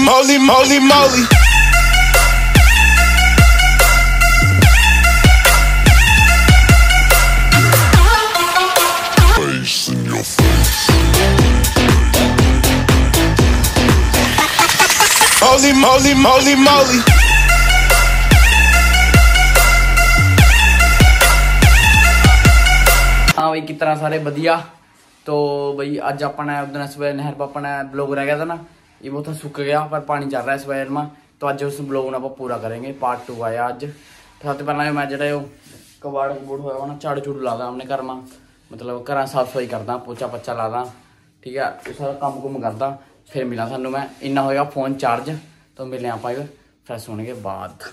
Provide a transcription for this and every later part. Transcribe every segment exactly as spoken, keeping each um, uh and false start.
moly, moly, moly. Face in your face. Moly, moly, moly, moly. हाँ भाई कितना सारे बढ़िया। तो भाई आज अपना उधर सुबह नहर पर अपना ब्लॉग रह गया था ना, ये बहुत सूख गया पर पानी चल रहा है सवेर में। तो आज उस ब्लॉग ना पूरा करेंगे, पार्ट टू आया आज। तो सबसे पहले मैं जो कबाड़ कबूड़ होया ना झाड़ू झूड़ू ला दा अपने घर में, मतलब घर साफ सफाई करदा, पोचा पच्चा ला दा, ठीक है, सारा काम कुम करदा। फिर मिला सानू मैं इन्ना होएगा फोन चार्ज। तो मिले आप फ्रैश होने के बाद।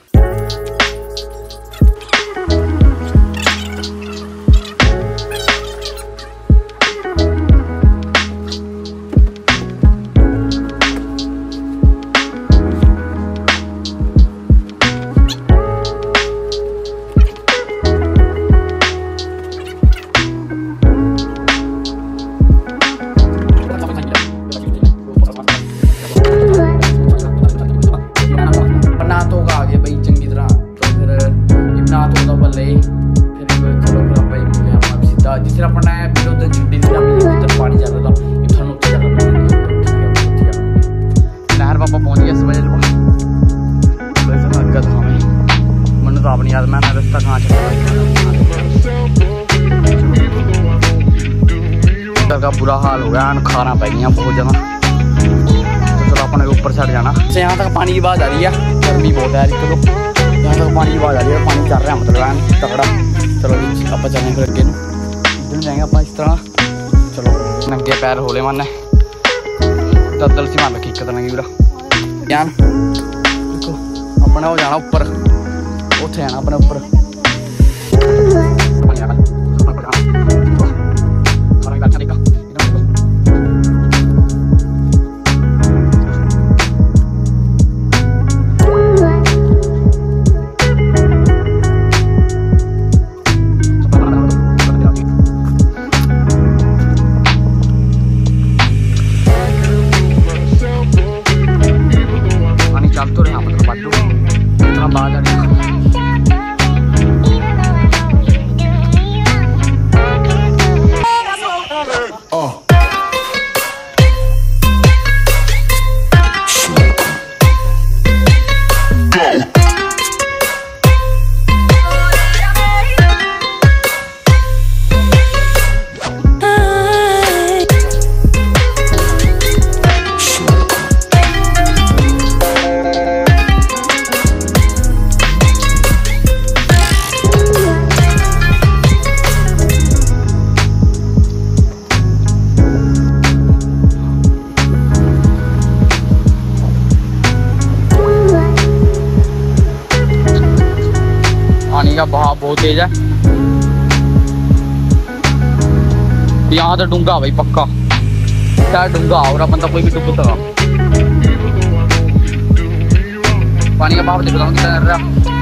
का बुरा हाल हो गया, खाना पै गई बहुत ज़्यादा। तो चलो अपने ऊपर चढ़ जाना। तो यहाँ तक पानी की आवाज़ आ रही है, गर्मी बहुत है। चलो यहाँ तक पानी की आवाज़ आ रही है, पानी चल रहा है मतलब तगड़ा। चलो आप चलेंगे फिर अगे इधर जाएंगे आप इस तरह। चलो नंगे पैर होले मन दल सी मान रखी एक तरह की पूरा ज्ञान। देखो अपना हो जाना उपर, उत्थे जाना अपने उपर। बहाव बहुत तेज है यहाँ तो डूंगा भाई पक्का, क्या डूंगा हो रहा बंदा कोई भी डूब सकता। पानी का बहाव दिखा कितना कर रहा।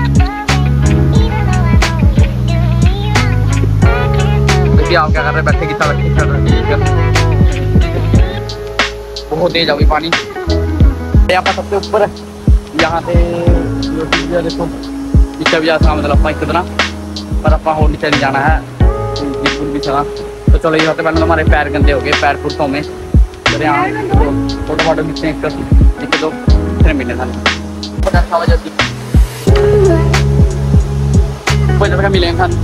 देखिए आप क्या कर रहे हैं, बैठे कितना बैठे चल रहा है। बहुत तेज है भाई पानी। यहाँ सबसे ऊपर है, यहाँ से देखो नीचे भी जा मतलब आप कितना, पर आप और नीचे नहीं जाना है बिल्कुल भी चला। तो चलो ये होते पहले हमारे पैर गंदे हो गए, पैर फुटों में। फिर यहाँ फोटो फोटो खींचते हैं एक दो, फिर मिलने थाने पचास बजे बजे मिलेंगे थाने।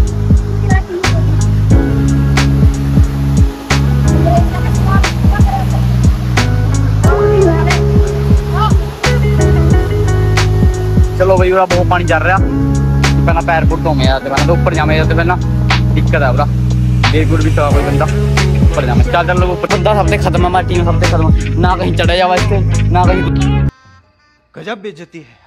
चलो भाई पूरा बहुत पानी चल रहा, पहला पैर पुट धोमे तो ऊपर जामे तो पहला दिक्कत है पूरा। देर गुर भी कोई बंदा ऊपर जामे चल चल लोग ऊपर बंदा सबसे खत्म है, हमारी टीम सबसे खत्म, ना कहीं चढ़ा जावा इससे ना कहीं। गजब बेइज्जती है।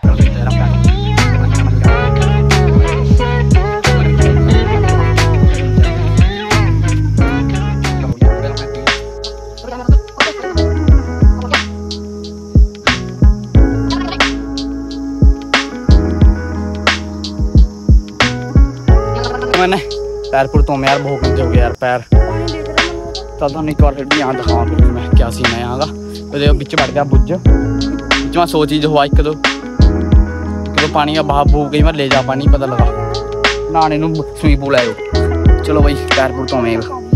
मैंने पैर पुर तो मैं यार बहुत गंदे हो गया यार पैर। चल तो एक बार फिर भी यहाँ दिखाऊँ फिर मैं क्या सीन है यहाँ का। बिच बढ़ गया बुझ बिच में सौ चीज़ हुआ एक दो कि पानी का बहा बू कई बार ले जा पानी पता लगा नहाने स्विमिंग पूल आयो। चलो भाई पैर पुर धोवे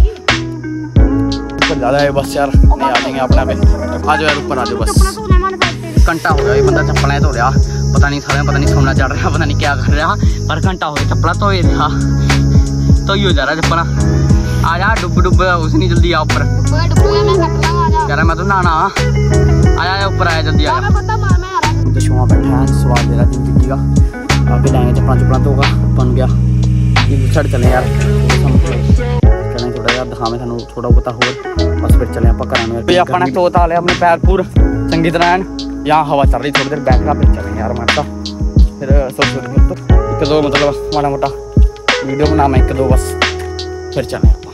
ऊपर ज़्यादा है बस यार नहीं आ जाएंगे अपने पे। आ जाओ यार ऊपर आ जाओ बस घंटा हो गया ये बंदा चप्पलें धो रहा पता नहीं सारे पता नहीं सोना चढ़ रहा पता नहीं क्या कर रहा पर घंटा हो गया चप्पला धो रहा तो ही हो जा रहा चप्पला। आ जा डुब डुब उस नहीं जल्दी आ ऊपर यार मैं तो नहाना आया ऊपर आया जल्दी आया। तो शुआ बैठा है स्वाद दे रहा जिंदगी का आगे जाएंगे चप्पला चप्पला तो होगा बन गया ये साइड चले यार चलें थोड़ा यार दिखावे थानू थोड़ा बहुता होर बस फिर चले आप घर अपने धोता लिया अपने पैर पूर चंगी तरह यहाँ हवा चल रही थोड़ी देर बैठना फिर चलेंगे यार मैं फिर सोच सोच एक दो मतलब माड़ा मोटा वीडियो बनावा एक दो बस फिर चलें।